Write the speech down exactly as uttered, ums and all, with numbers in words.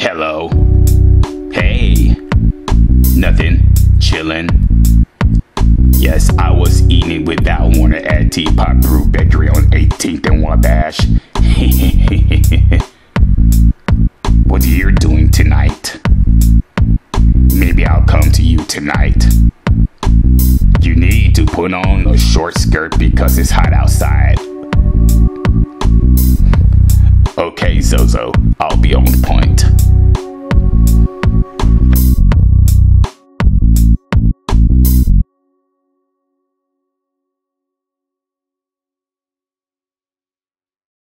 Hello. Hey. Nothing. Chillin. Yes, I was eating with Zoe Warner at Tea-Pot-Brew Bakery on eighteenth and Wabash. What you're doing tonight? Maybe I'll come to you tonight. You need to put on a short skirt because it's hot outside. Okay, Zozo, I'll be on point.